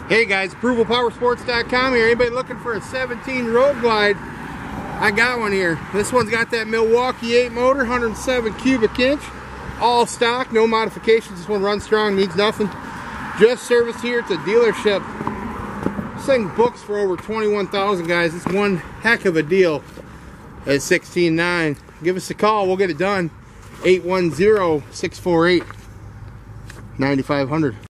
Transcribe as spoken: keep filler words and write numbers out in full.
Hey guys, approval power sports dot com here. Anybody looking for a seventeen Road Glide? I got one here. This one's got that Milwaukee eight motor, one hundred seven cubic inch, all stock, no modifications. This one runs strong, needs nothing. Just serviced here at the dealership. This thing books for over twenty-one thousand, guys. It's one heck of a deal at sixteen nine. Give us a call, we'll get it done. eight one zero, six four eight, nine five zero zero.